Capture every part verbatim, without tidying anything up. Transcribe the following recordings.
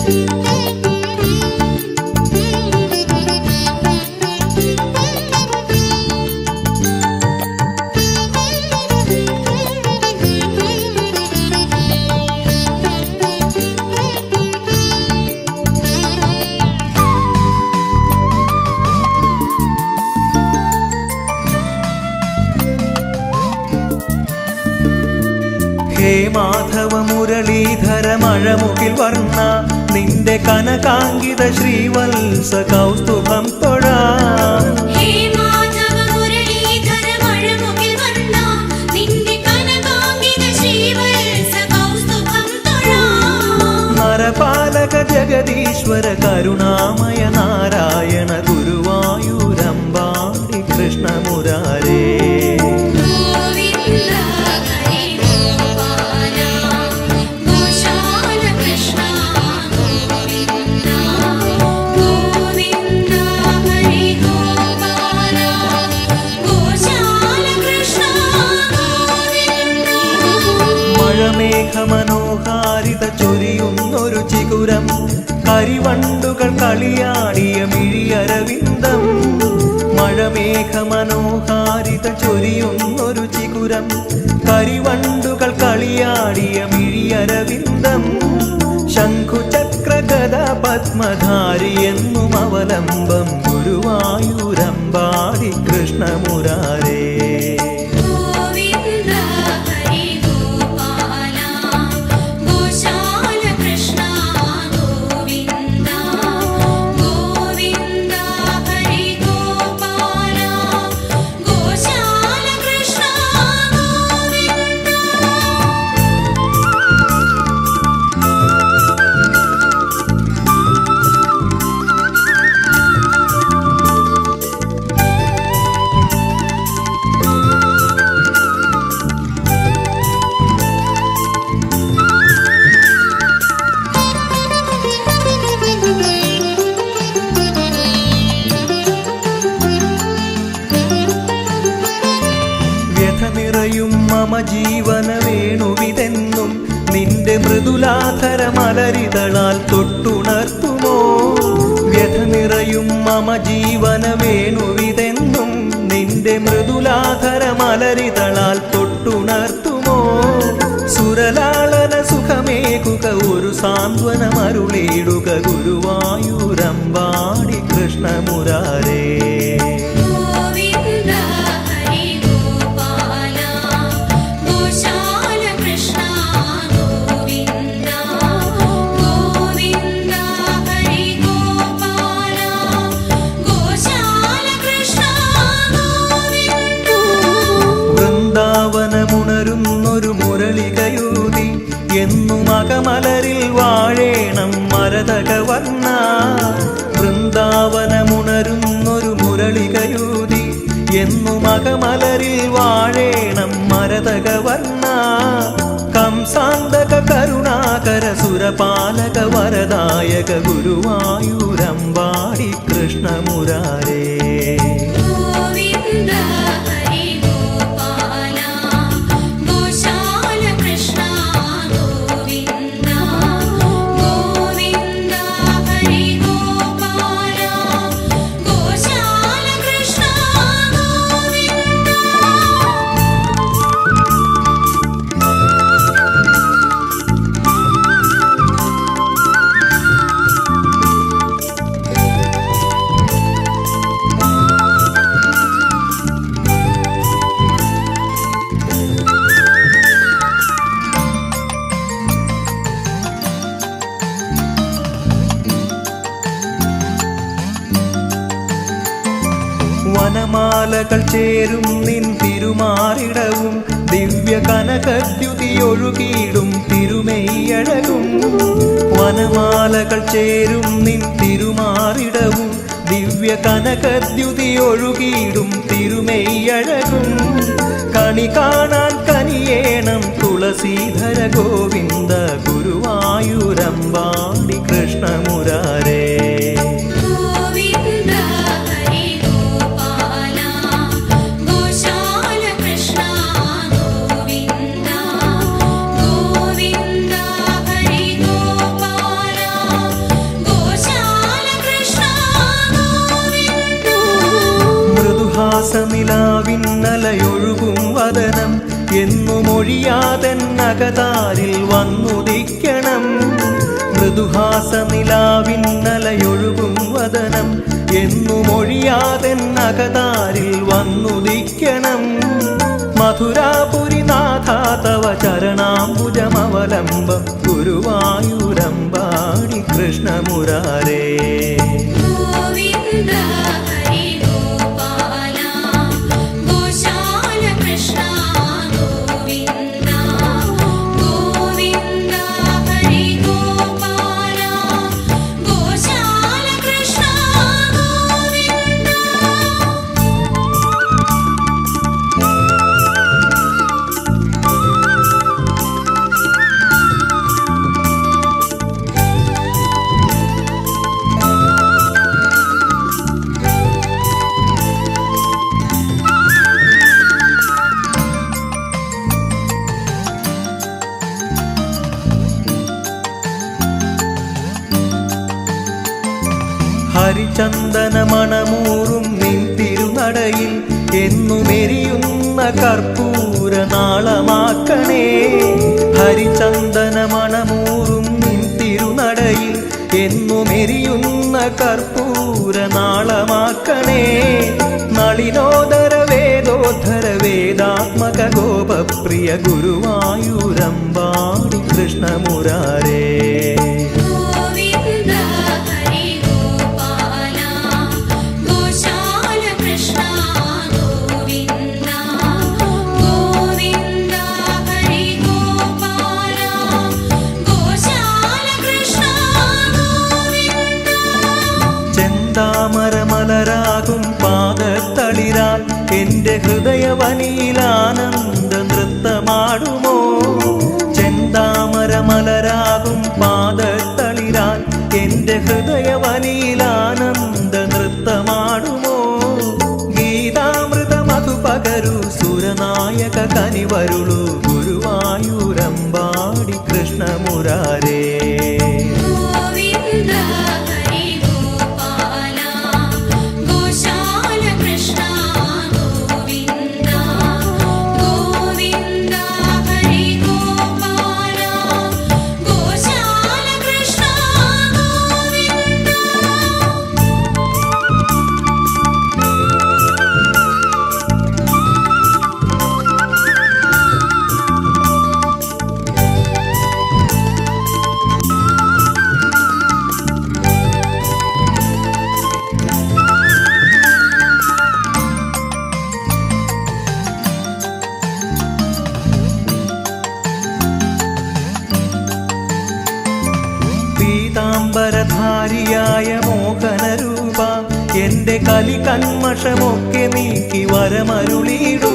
ഹേ മാധവ മുരളീധര മഴമുകിൽ വർണ്ണ നിന്റെ കനകാങ്കിത ശ്രീവത്സ കൗസ്തുഭം തൊഴാം. ഹേ മാധവ മുരളീധര മഴമുകിൽ വർണ്ണ നിന്റെ കനകാങ്കിത ശ്രീവത്സ കൗസ്തുഭം തൊഴാം. നരപാലക ജഗദീശ്വര കരുണാമയ നാരായണ ഗുരുവായൂരമ്പാടി കൃഷ്ണ മുരാരേ. മനോഹാരിത ചൊരിയുന്നൊരു ചിഗുരം കരിവണ്ടുകൾ കളിയാടിയ മിഴിയരവിന്ദം. മഴമേഘ മനോഹാരിത ചൊരിയുന്നൊരു ചിഗുരം കരിവണ്ടുകൾ കളിയാടിയ മിഴിയരവിന്ദം. ശംഖുചക്ര ഗദ പത്മധാരി എന്നും അവലംബം ഗുരുവായൂരമ്പാടി കൃഷ്ണ മുരാരേ. നിറയും മമ ജീവന വേണുവിതെന്നും നിന്റെ മൃദുലാധര മലരിതളാൽ തൊട്ടുണർത്തുമോ. വ്യഥ നിറയും മമ ജീവന വേണുവിതെന്നും നിന്റെ മൃദുലാധര മലരിതളാൽ തൊട്ടുണർത്തുമോ. സുരലാളന സുഖമേകുക ഒരു സാന്ത്വനമരുളിടുക ഗുരുവായൂരമ്പാടി കൃഷ്ണ മുരാരേ. വൃന്ദാവനമുണരുന്നൊരു മുരളികയൂതി എന്നും അകമലരിൽ വാഴേണം മരതക വർണ്ണ. വൃന്ദാവനമുണരുന്നൊരു മുരളികയൂതി എന്നും അകമലരിൽ വാഴേണം മരതക വർണ്ണ. കംസാന്തക കരുണാകര സുരപാലക വരദായക ഗുരുവായൂരമ്പാടി കൃഷ്ണ മുരാരേ. വനമാലകൾ ചേരും നിൻ തിരുമാറിടവും ദിവ്യ കനകദ്യുതിയൊഴുകിയിടും തിരുമെയ്യഴകും. വനമാലകൾ ചേരും നിൻ തിരുമാറിടവും ദിവ്യ കനകദ്യുതിയൊഴുകിയിടും തിരുമെയ്യഴകും. കണി കാണാൻ കനിയേണം തുളസീധര ഗോവിന്ദ ഗുരുവായൂരമ്പാടി കൃഷ്ണ മുരാരേ. മൃദുഹാസനിലാവിന്നലയൊഴുകും വദനം എന്നുമൊഴിയാതെന്നകതാരിൽ വന്നുദിക്കണം. മൃദുഹാസനിലാവിന്നലയൊഴുകും വദനം എന്നുമൊഴിയാതെന്നകതാരിൽ വന്നുദിക്കണം. മധുരാപുരിനാഥ തവ ചരണാംബുജമവലംബം ഗുരുവായൂരമ്പാടി കൃഷ്ണമുരാരേ. ഗോവിന്ദ ഹരി ഗോപാല ഗോശാല കൃഷ്ണ ഗോവിന്ദ. ഗോവിന്ദ ഹരി ഗോപാല ഗോശാല കൃഷ്ണ ഗോവിന്ദ. ഹരിചന്ദനമണമൂറും നിൻ തിരുനടയിൽ എന്നുമെരിയുന്ന കർപ്പൂര നാളമാക്കണേ. ഹരിചന്ദനമണമൂറും നിൻ തിരുനടയിൽ എന്നുമെരിയുന്ന കർപ്പൂര നാളമാക്കണേ. നളിനോദര വേദോദ്ധര വേദാത്മക ഗോപപ്രിയ ഗുരുവായൂരമ്പാടി കൃഷ്ണമുരാരേ. ഗോവിന്ദ ഹരി ഗോപാല ഗോശാല കൃഷ്ണ ഗോവിന്ദ. ഗോവിന്ദ ഹരി ഗോപാല ഗോശാല കൃഷ്ണ ഗോവിന്ദ. ചെന്താമരമലരാകും പാദത്തളിരാൽ എന്റെ ഹൃദയവനിയിലാനന്ദ നൃത്തമാടുമോ. ചെന്താമരമലരാകും പാദത്തളിരാൽ എന്റെ ഹൃദയവനിയിലാനന്ദ നൃത്തമാടുമോ. ഗീതാമൃത മധു പകരു സുരനായക കനിവരുളു ഗുരുവായൂരമ്പാടി കൃഷ്ണമുരാരേ. ഗോവിന്ദ ഹരി ഗോപാല ഗോശാല കൃഷ്ണ ഗോവിന്ദ. ഗോവിന്ദ ഹരി ഗോപാല ഗോശാല കൃഷ്ണ ഗോവിന്ദ. പീതാംബരധാരിയായ മോഹനരൂപ എന്റെ കലി കന്മഷമൊക്കെ നീക്കി വരമരുളിടൂ.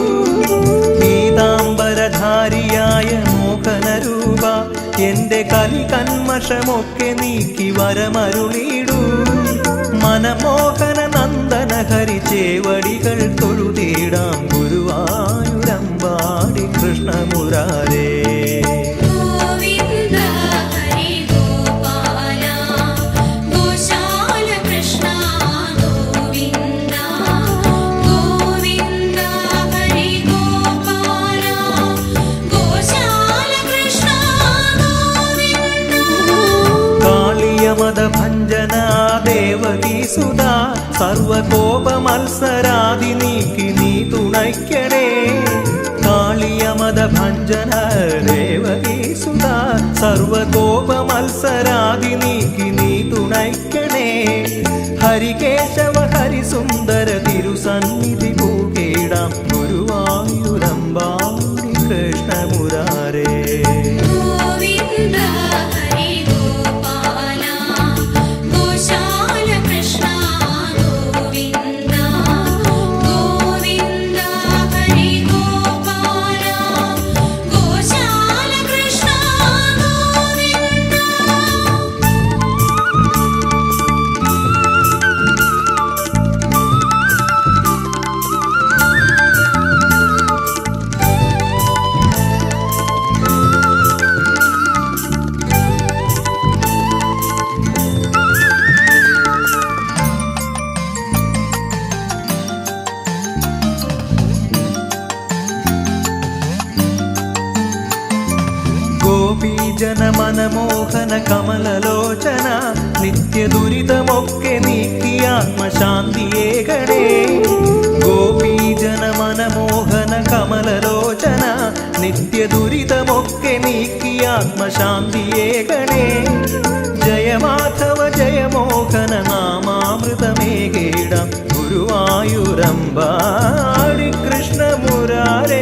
പീതാംബരധാരിയായ മോഹനരൂപ എന്റെ കലി കന്മഷമൊക്കെ നീക്കി വരമരുളിടൂ. മനമോഹന നന്ദന ഹരി ചേവടികൾ തൊഴുതീടാം ഗുരുവായൂരമ്പാടി കൃഷ്ണമുരാരേ. ഗോവിന്ദ ഹരി ഗോപാല ഗോശാല കൃഷ്ണ ഗോവിന്ദ. ഗോവിന്ദ ഹരി ഗോപാല ഗോശാല കൃഷ്ണ ഗോവിന്ദ. കാളിയമത ഭഞ്ജന ദേവകീ സുധാ സർവകോപ മത്സരാദി നീക്കി നീ തുണയ്ക്കണേ. കാളിയമത ഭഞ്ജന ദേവകീ സുധാ സർവകോപ മത്സരാദി നീക്കി നീ തുണയ്ക്കണേ. ഹരികേശവ ഹരിസുന്ദര തിരുസന്നിധി പൂകീടാം ഗുരുവായൂരമ്പാടി കൃഷ്ണമുരാരേ. ഗോവിന്ദ ഹരി ഗോപാല ഗോശാല കൃഷ്ണ ഗോവിന്ദ. ഗോവിന്ദ ഹരി ഗോപാല ഗോശാല കൃഷ്ണ ഗോവിന്ദ. മനമോഹന കമലലോചന നിത്യദുരിതമൊക്കെ നീക്കി ആത്മശാന്തിയേകണേ. ഗോപീജന മനമോഹന കമലലോചന നിത്യദുരിതമൊക്കെ നീക്കി ആത്മശാന്തിയേകണേ. ജയമാധവ ജയമോഹന നാമാമൃതമേകേടാം ഗുരുവായൂരമ്പാടി കൃഷ്ണമുരാരേ.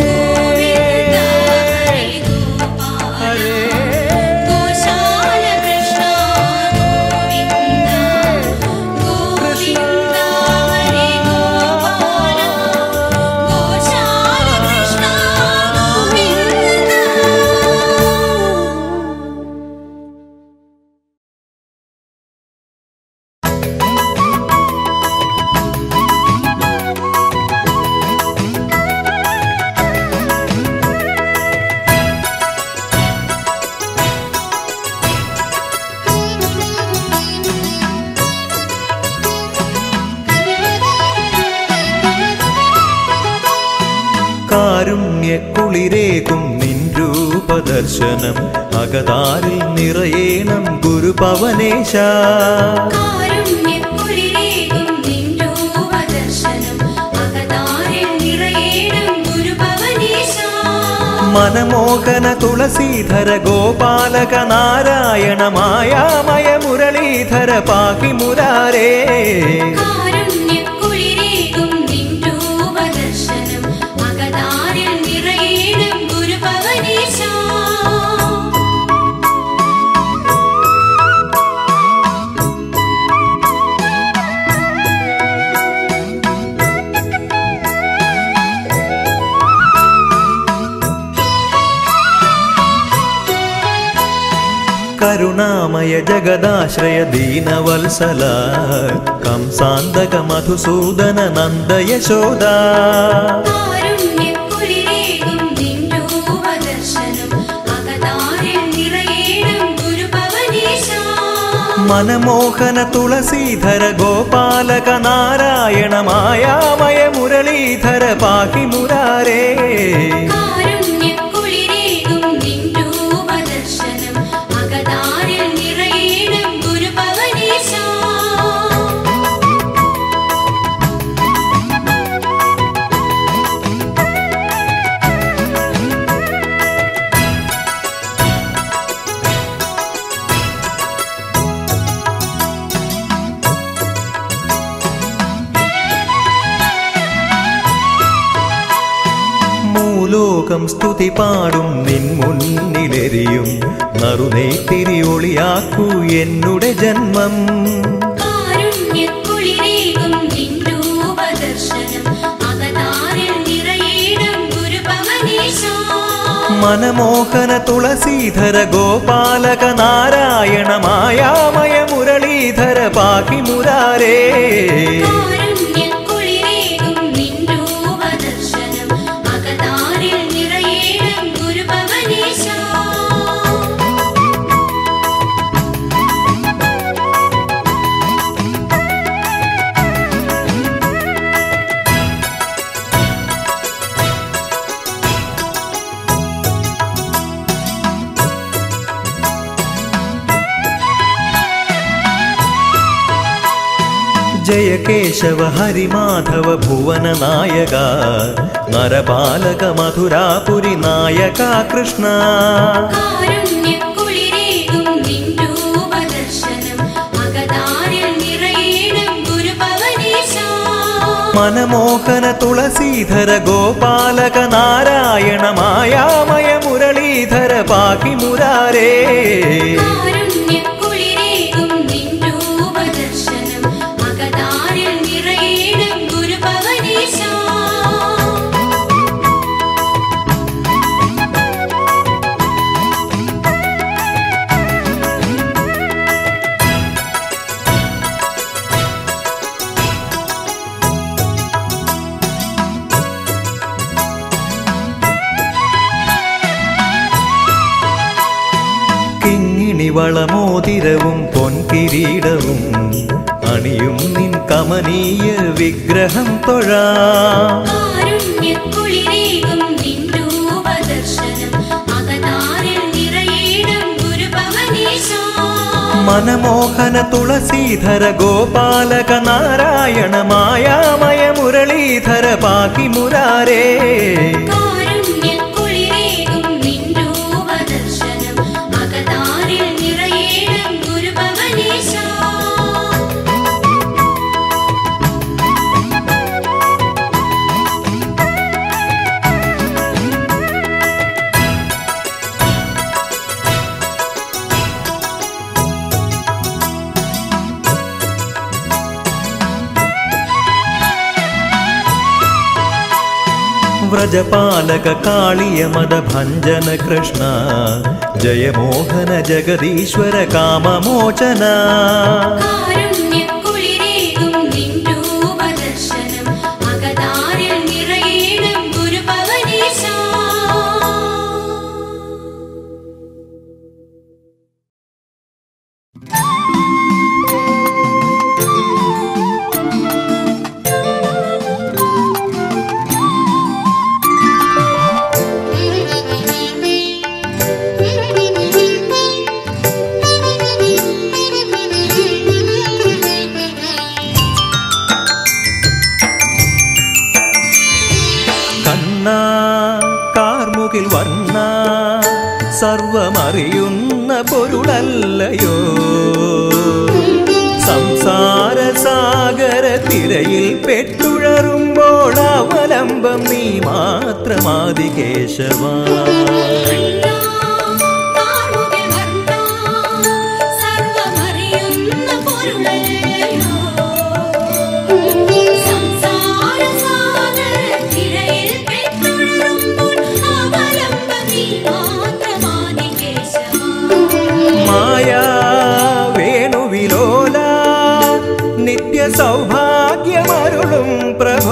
കാരുണ്യക്കുളിരേകും നിൻ രൂപദർശനം അകതാരിൽ നിറയേണം ഗുരുപവനേശ. കാരുണ്യക്കുളിരേകും നിൻ രൂപദർശനം അകതാരിൽ നിറയേണം ഗുരുപവനേശ. മനമോഹന തുളസീധര ഗോപാലക നാരായണ മായാമയ മുരളീധര പാഹി മുരാരേ. കാരുണ്യക്കുളിരേകും നിൻ രൂപദർശനം അകതാരിൽ നിറയേണം ഗുരുപവനേശ. കരുണാമയ ജഗദാശ്രയ ദീനവത്സല കംസാന്തക മധുസൂദന നന്ദ യശോദ. കാരുണ്യക്കുളിരേകും നിൻ രൂപദർശനം അകതാരിൽ നിറയേണം ഗുരുപവനേശ. മനമോഹന തുളസീധര ഗോപാലക നാരായണ മായാമയ മുരളീധര പാഹി മുരാരേ. കാരുണ്യക്കുളിരേകും നിൻ രൂപദർശനം അകതാരിൽ നിറയേണം ഗുരുപവനേശ. മൂലോകം സ്തുതി പാടും നിൻ മുന്നിലെരിയും നറുനെയ്ത്തിരി ഒളിയാക്കൂ എന്നുടെ ജന്മം. കാരുണ്യക്കുളിരേകും നിൻ രൂപദർശനം അകതാരിൽ നിറയേണം ഗുരുപവനേശ. മനമോഹന തുളസീധര ഗോപാലക നാരായണ മായാമയ മുരളീധര പാഹി മുരാരേ. കാരുണ്യക്കുളിരേകും നിൻ രൂപദർശനം അകതാരിൽ നിറയേണം ഗുരുപവനേശ. ജയ കേശവ ഹരിമാധവ ഭുവന നായക നരപാലക മധുരാപുരി നായക കൃഷ്ണ. കാരുണ്യക്കുളിരേകും നിൻ രൂപദർശനം അകതാരിൽ നിറയേണം ഗുരുപവനേശ. മനമോഹന തുളസീധര ഗോപാലക നാരായണ മായാമയ മുരളീധര പാഹി മുരാരേ. കാരുണ്യക്കുളിരേകും നിൻ രൂപദർശനം അകതാരിൽ നിറയേണം ഗുരുപവനേശ. കിങ്ങിണിവളമോതിരവും പൊൻകിരീടവും അണിയും നിൻ കമനീയ വിഗ്രഹം തൊഴാം. കാരുണ്യക്കുളിരേകും നിൻ രൂപദർശനം അകതാരിൽ നിറയേണം ഗുരു മനമോഹന തുളസീധര ഗോപാലക നാരായണ മായാമയ മുരളീധര പാഹി മുരാരേ. കാരുണ്യക്കുളിരേകും നിൻ രൂപദർശനം അകതാരിൽ നിറയേണം ഗുരുഭവനീശാ. വ്രജപാലക കാളിയ മദ ഭഞ്ജന കൃഷ്ണ ജയ മോഹന ജഗദീശ്വര കാമമോചന. കാരുണ്യക്കുളിരേകും നിൻ രൂപദർശനം അകതാരിൽ നിറയേണം ഗുരുഭവനീശാ. കാർമുകിൽ വർണ്ണ സർവമറിയുന്ന പൊരുളല്ലയോ സംസാര സാഗര തിരയിൽ പെട്ടുഴറുമ്പോൾ അവലംബം നീ മാത്രമാദി കേശവ. മായാ വേണുവിലോല നിത്യ സൗഭാഗ്യമരുളും പ്രഭോ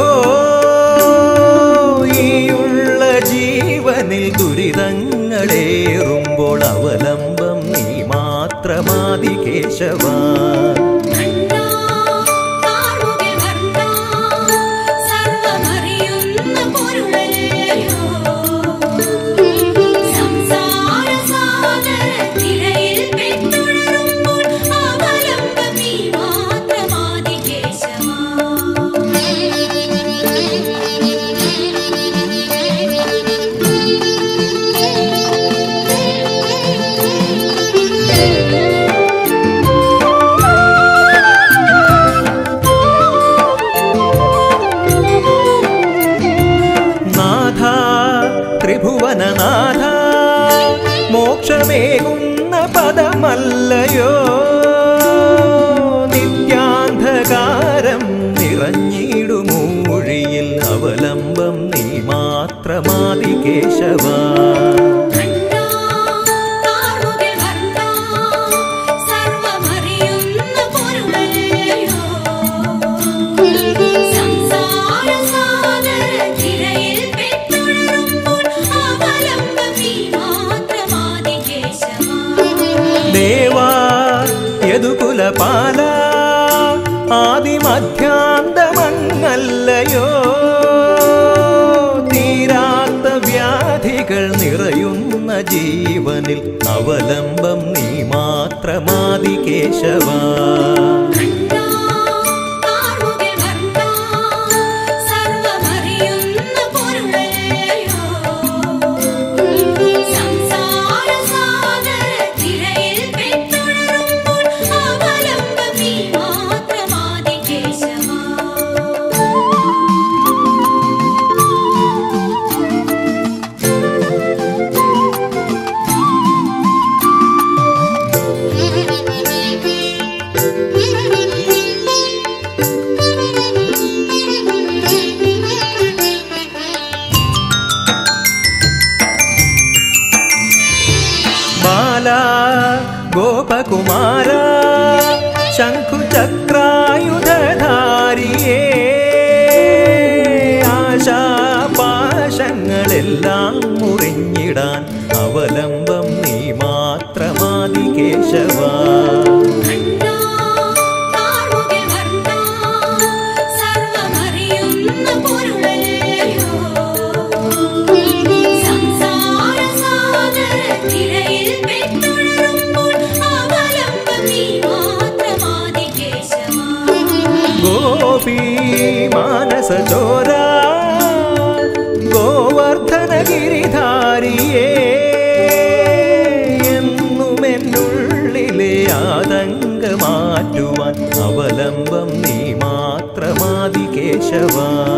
ഈയുള്ള ജീവനിൽ ദുരിതങ്ങളേറുമ്പോൾ അവലംബം നീ മാത്രമാദി കേശവ. ത്രിഭുവനനാഥ മോക്ഷമേകുന്ന പദമല്ലയോ നിത്യാന്ധകാരം നിറഞ്ഞിടുമൂഴിയിൽ അവലംബം നീ മാത്രമാദി കേശവ. ദേവാ യദുകുലപാല ആദിമധ്യാന്തമങ്ങല്ലയോ തീരാത്ത വ്യാധികൾ നിറയുന്ന ജീവനിൽ അവലംബം നീ മാത്രമാദി കേശവ. ഗോപകുമാര ശംഖുചക്രായുധധാരിയേ ആശാപാശങ്ങളെല്ലാം മുറിഞ്ഞിടാൻ അവലംബം നീ മാത്രമാദി കേശവ. സംസാര സാഗര തിരയിൽ പെട്ടുഴറുമ്പോൾ അവലംബം നീ ഗോപീ മാനസചോര ഗോവർദ്ധനഗിരിധാരിയേ എന്നുമെന്നുള്ളിലെ ആതങ്കമാറ്റുവാൻ അവലംബം നീ മാത്രമാദി കേശവ.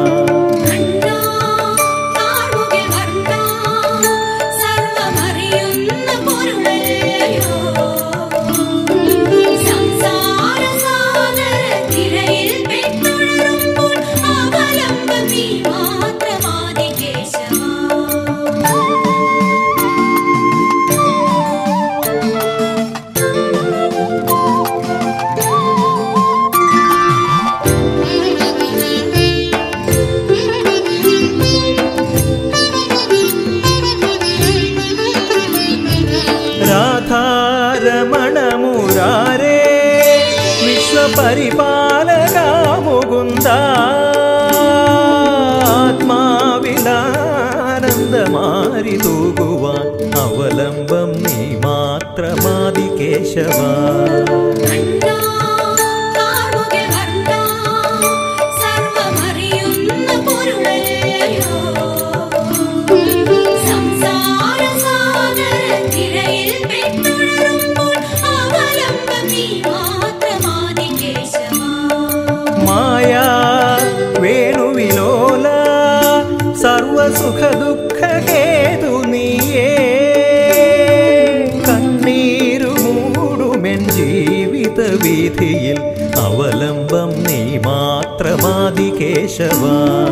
രാധാരമണമുരാരേ വിശ്വപരിപാലകാ മുകുന്ദ ആത്മാവിലാനന്ദമാരി തൂകുവാൻ അവലംബം നീ മാത്രമാദി കേശവ. മായാ വേണുവിലോല സർവസുഖ ദുഃഖ ഹേതു നീയേ കണ്ണീരു മൂടുമെൻ ജീവിത വീഥിയിൽ അവലംബം നീ മാത്രമാദി കേശവ.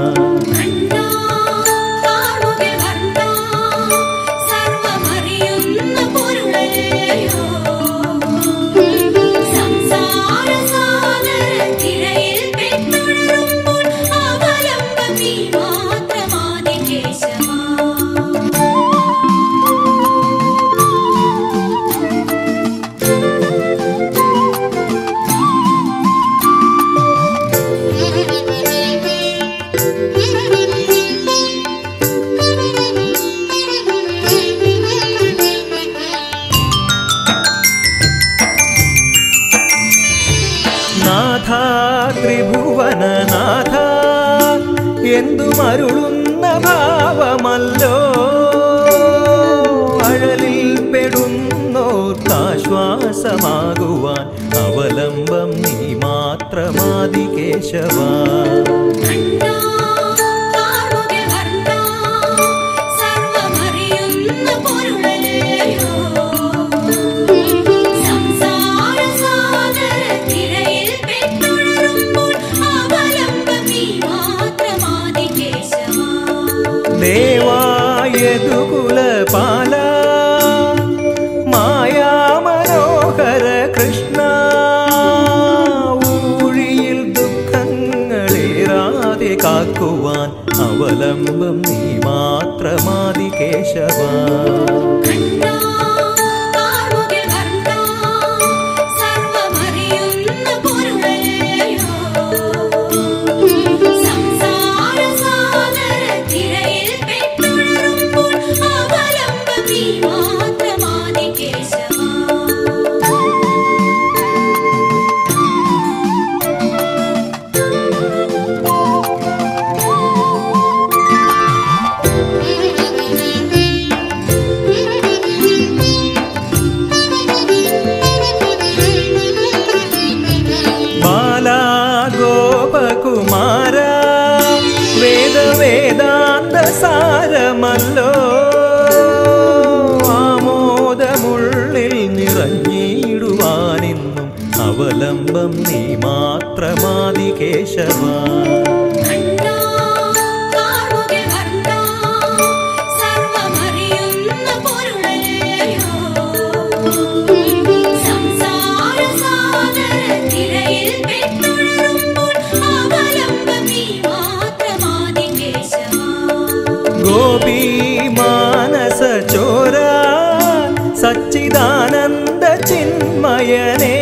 നാഥ ത്രിഭുവനനാഥ എന്തുമരുളുന്ന ഭാവമല്ലോ അഴലിൽ പെടുന്നോർക്കാശ്വാസമാകുവാൻ അവലംബം നീ മാത്രമാദി കേശവ. ദേവായതുകുലപാല മായാമനോഹര കൃഷ്ണ ഊഴിയിൽ ദുഃഖങ്ങളേറാതെ കാക്കുവാൻ അവലംബം നീ മാത്രമാദി കേശവ. ഗോപകുമാര വേദവേദാന്ത സാരമല്ലോ ആമോദമുള്ളിൽ നിറഞ്ഞിടുവാനിന്നും അവലംബം നീ മാത്രമാദി കേശവ. ഗോപീ മാനസചോര സച്ചിദാനന്ദ ചിന്മയനേ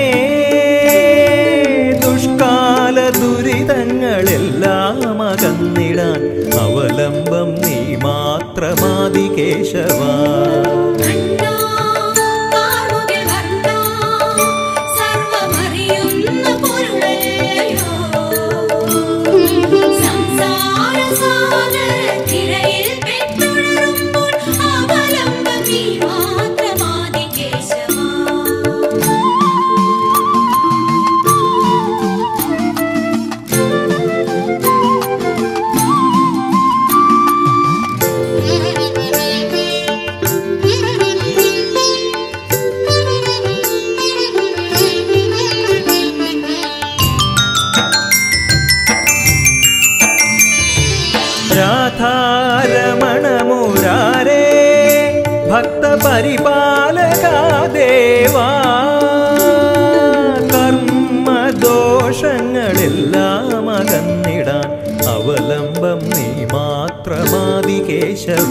ദുഷ്കാല ദുരിതങ്ങളെല്ലാം അകന്നിടാൻ അവലംബം നീ മാത്രമാദി കേശവ. സർവമറിയുന്ന പൊരുളല്ലയോ പരിപാലകാ ദേവാ കർമ്മദോഷങ്ങളെല്ലാം അകന്നിടാൻ അവലംബം നീ മാത്രമാദി കേശവ.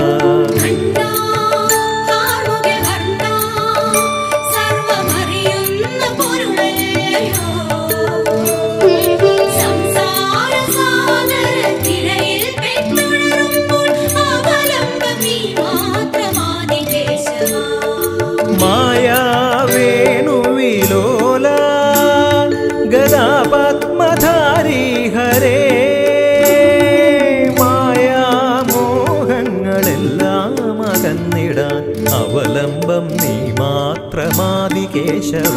മായാവേണുവിലോല ഗദാപത്മധാരി ഹരേ മായാമോഹങ്ങളെല്ലാം അകന്നിടാൻ അവലംബം നീ മാത്രമാദി കേശവ.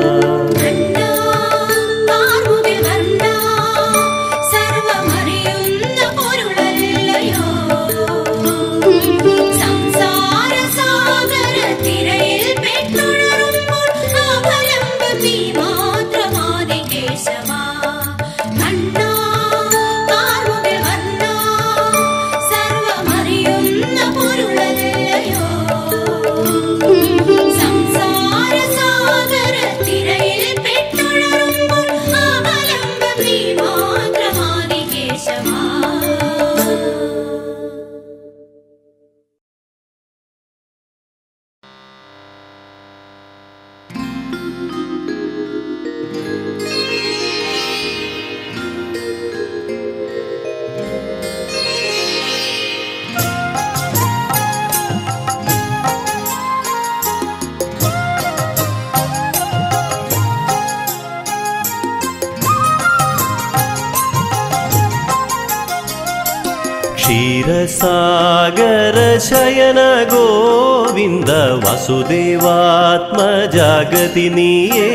ക്ഷീരസാഗര ശയന ഗോവിന്ദ വസുദേവാത്മജാഗതി നീയേ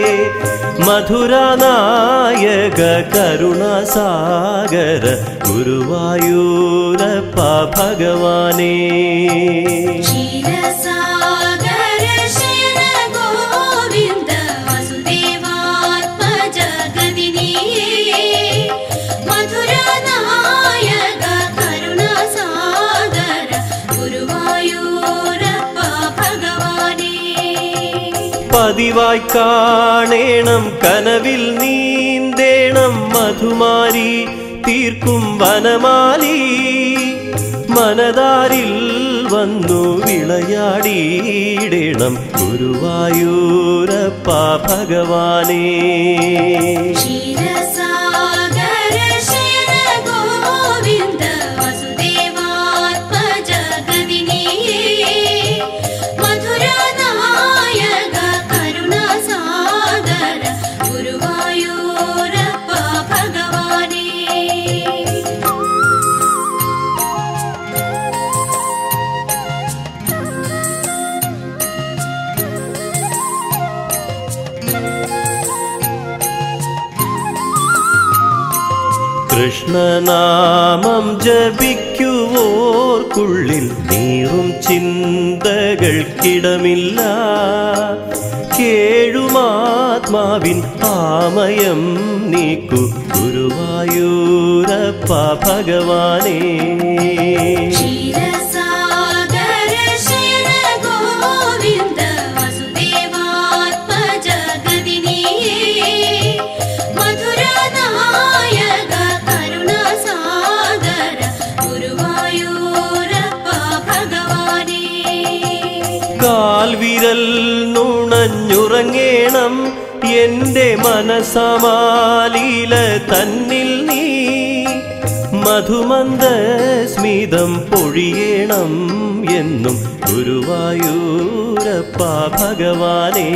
മധുരനായക കരുണാസാഗര ഗുരുവായൂരപ്പ ഭഗവാനേ. പതിവായി കാണേണം കനവിൽ നീന്തേണം മധുമാരി തീർക്കും വനമാലി മനതാരിൽ വന്നു വിളയാടിയിടണം ഗുരുവായൂരപ്പ ഭഗവാനേ. കൃഷ്ണനാമം ജപിക്കുവോർക്കുള്ളിൽ നീറും ചിന്തകൾക്കിടമില്ല കേഴുമാത്മാവിൻ ആമയം നീക്കു ഗുരുവായൂരപ്പ ഭഗവാനേ. കാൽവിരൽ നുണഞ്ഞുറങ്ങേണം എന്റെ മനസമാലീല തന്നിൽ നീ മധുമന്ദ സ്മിതം പൊഴിയേണം എന്നും ഗുരുവായൂരപ്പ ഭഗവാനേ.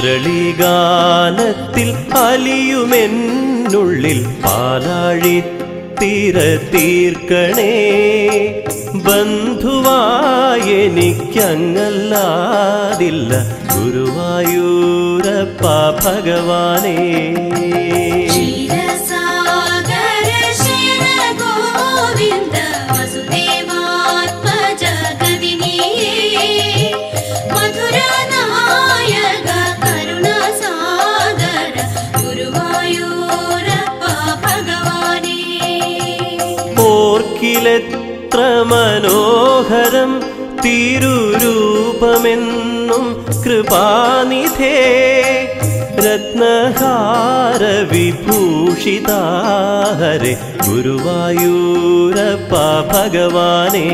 മുരളീഗാനത്തിൽ അലിയുമെന്നുള്ളിൽ പാലാഴിത്തിര തീർക്കണേ. ബന്ധുവായെനിക്കങ്ങല്ലാതില്ല ഗുരുവായൂരപ്പ ഭഗവാനേ. ഓർക്കിലെത്ര മനോഹരം തിരുരൂപമെന്നും കൃപാനിധേ. രത്നഹാര വിഭൂഷിതാഹരെ ഗുരുവായൂരപ്പ ഭഗവാനേ.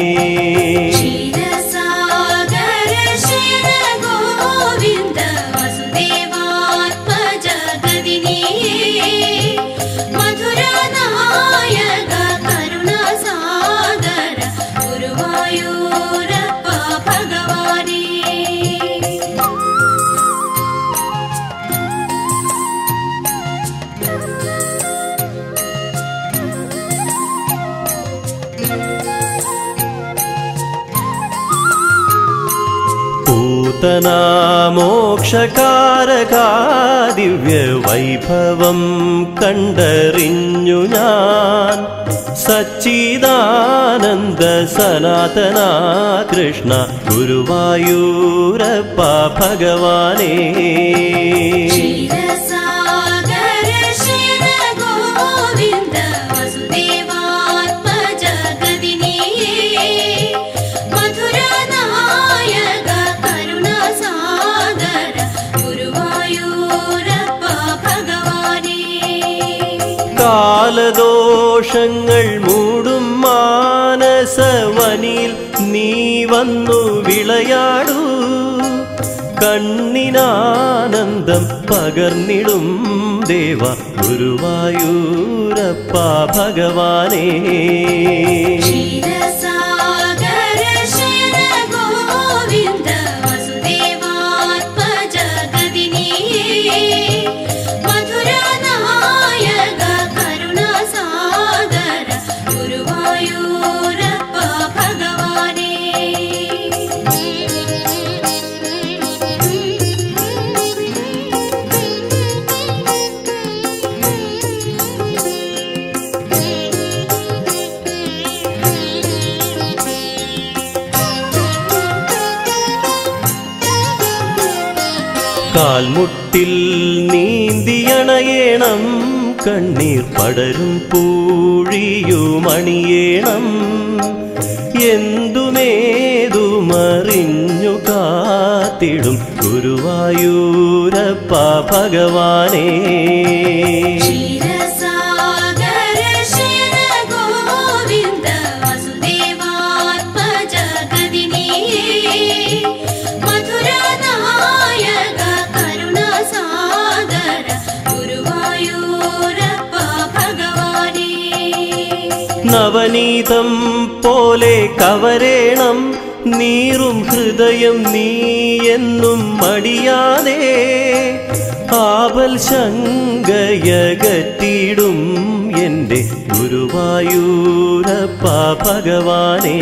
മോക്ഷകാരകാ ദിവ്യ വൈഭവം കണ്ടറിഞ്ഞു ഞാൻ. സച്ചിദാനന്ദ സനാതന കൃഷ്ണ ഗുരുവായൂരപ്പ ഭഗവാനേ. കാലദോഷങ്ങൾ മൂടും മാനസവനിൽ നീ വന്നു വിളയാടൂ. കണ്ണിനാനന്ദം പകർന്നിടും ദേവ ഗുരുവായൂരപ്പ ഭഗവാനേ. കാൽമുട്ടിൽ നീന്തിയണയേണം, കണ്ണീർ പടരും പൂഴിയുമണിയേണം. എന്തുമേതുമറിഞ്ഞു കാത്തിടും ഗുരുവായൂരപ്പ ഭഗവാനേ. നവനീതം പോലെ കവരേണം നീറും ഹൃദയം നീ എന്നും മടിയാതെ. ആപൽ ശങ്കയകറ്റിടും എൻ്റെ ഗുരുവായൂരപ്പ ഭഗവാനേ.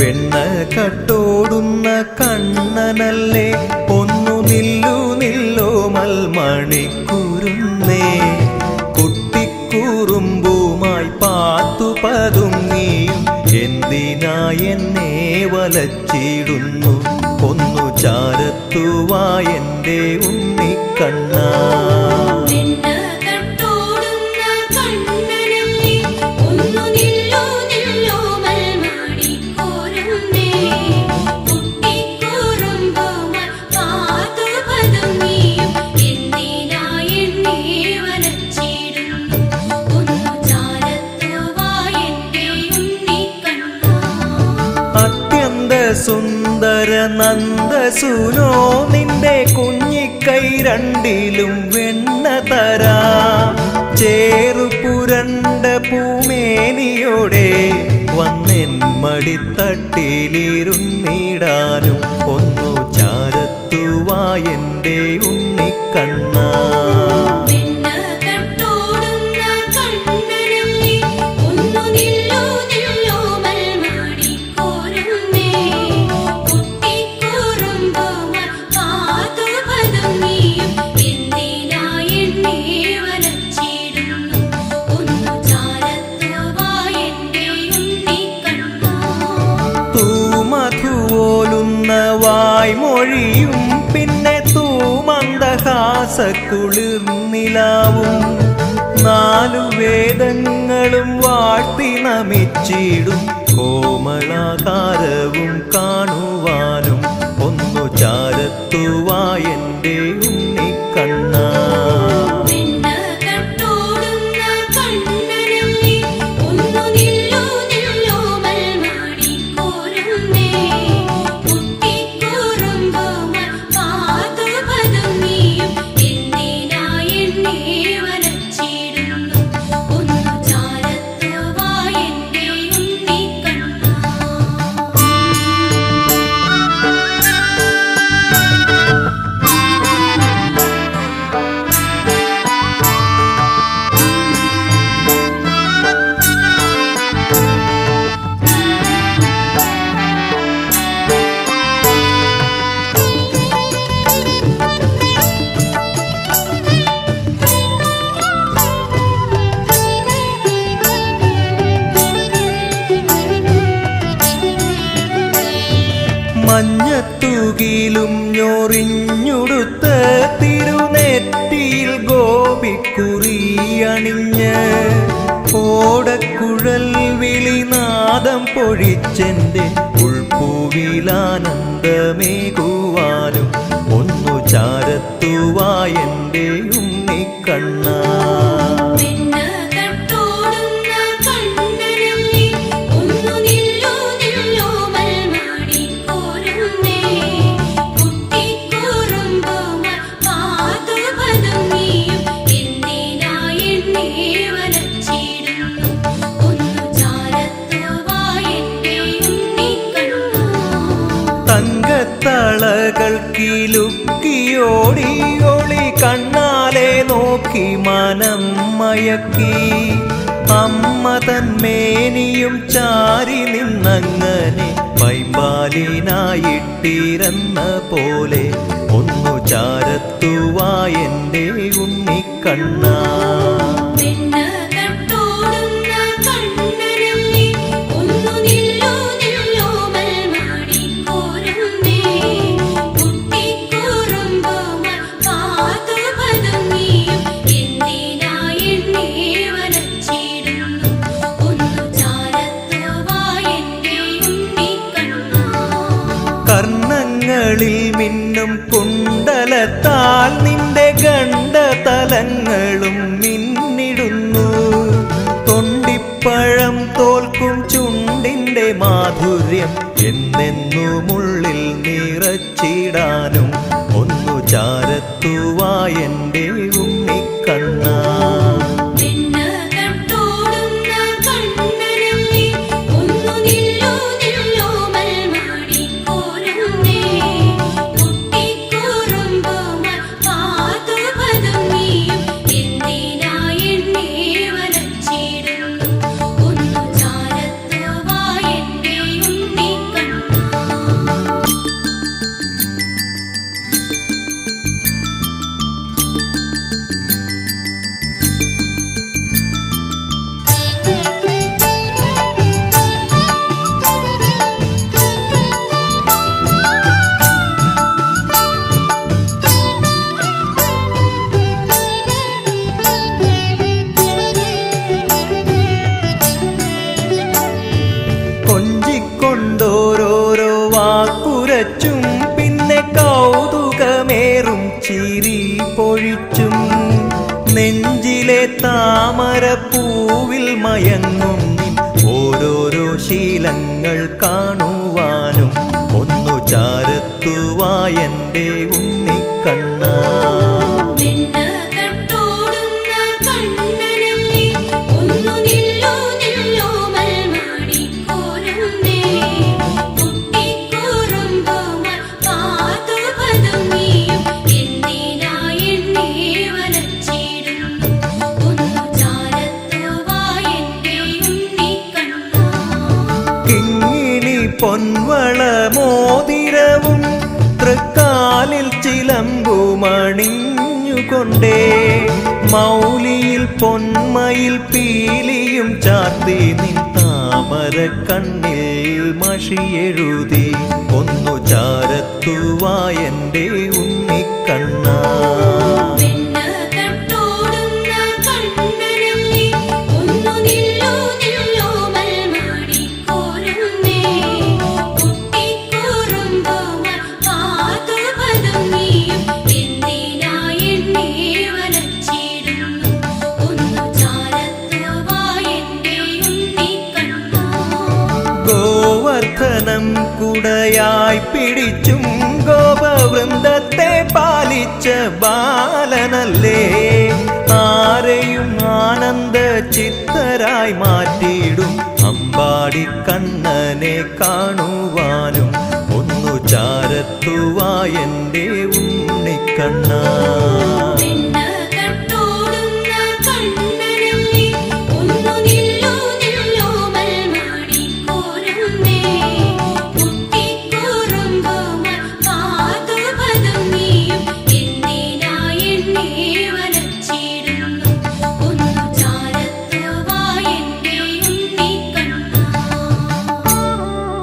വെണ്ണ കട്ടോടുന്ന കണ്ണനല്ലേ ഒന്നു നില്ലു നില്ലോ മൽമണിക്കുരുന്നേ കുട്ടിക്കുറുമ്പുമായി പാത്തു പതുങ്ങിയും എന്തിനാ എന്നെ വലച്ചിടുന്നു ഒന്നു ചാരത്തുവായെന്റെ ഉണ്ണിക്കണ്ണാ സുന്ദര നന്ദസുനോ നിന്റെ കുഞ്ഞിക്കൈ രണ്ടിലും വെണ്ണ തരാ ചേറുപുരണ്ട പൂമേനിയോടെ വന്നെൻ മടിത്തട്ടിലിരുന്നിടാനും ഒന്നു ചാരത്തുവായെന്റെ ഉണ്ണിക്കണ്ണാ വായ്മൊഴിയും പിന്നെ തൂമന്ദഹാസക്കുളിർനിലാവും നാലു വേദങ്ങളും വാഴ്ത്തി നമിച്ചിടും കോമളാകാരവും കാണുവാനും ഒന്നു ചാരത്തുവായെന്റെ ഉണ്ണിക്കണ്ണാ മഞ്ഞത്തൂകിലും ഞൊറിഞ്ഞുടുത്ത തിരുനെറ്റിയിൽ ഗോപിക്കുറിയണിഞ്ഞ് ഓടക്കുഴൽ വിളിനാദം പൊഴിച്ചെന്റെ ഉൾപ്പൂവിലാനന്ദമേകുവാനും ഒന്നു ചാരത്തുവായെന്റെ ഉണ്ണിക്കണ്ണാ തങ്കത്തളകൾക്കിലുക്കിയോടി ഒളി കണ്ണാലെ നോക്കി മനം മയക്കി അമ്മ തന്മേനിയും ചാരി നിന്നങ്ങനെ പൈമ്പാലിനായിട്ടിരുന്ന പോലെ ഒന്നു ചാരത്തുവായെന്റെ ഉണ്ണിക്കണ്ണാ കർണങ്ങളിൽ മിന്നും കുണ്ടലത്താൽ നിന്റെ ഗണ്ഡതലങ്ങളും മിന്നിടുന്നു തൊണ്ടിപ്പഴം തോൽക്കും ചുണ്ടിന്റെ മാധുര്യം എന്നെന്നുമുള്ളിൽ നിറച്ചിടാനും ഒന്നു ചാരത്തുവായെന്റെ ഉണ്ണിക്കണ്ണാ ിൽ കാണുവാനും ഒന്നു ചാരത്തുവായെന്റെ ഉണ്ണിക്കണ്ണ. പൊൻവള മോതിരവും തൃക്കാലിൽ ചിലമ്പുമണിഞ്ഞുകൊണ്ടേ മൗലിയിൽ പൊന്മയിൽ പീലിയും ചാർത്തി നിൻ താമര കണ്ണിൽ മഷിയെഴുതി ഒന്നു ചാരത്തുവായെന്റെ ഉണ്ണിക്കണ്ണ. ഗോവർദ്ധനം കുടയായി പിടിച്ചും ഗോപവൃന്ദത്തെ പാലിച്ച ബാലനല്ലേ ആരെയും ആനന്ദ ചിത്തരായി മാറ്റിയിടും അമ്പാടി കണ്ണനെ കാണുവാനും ഒന്നു ചാരത്തുവായെന്റെ ഉണ്ണിക്കണ്ണ.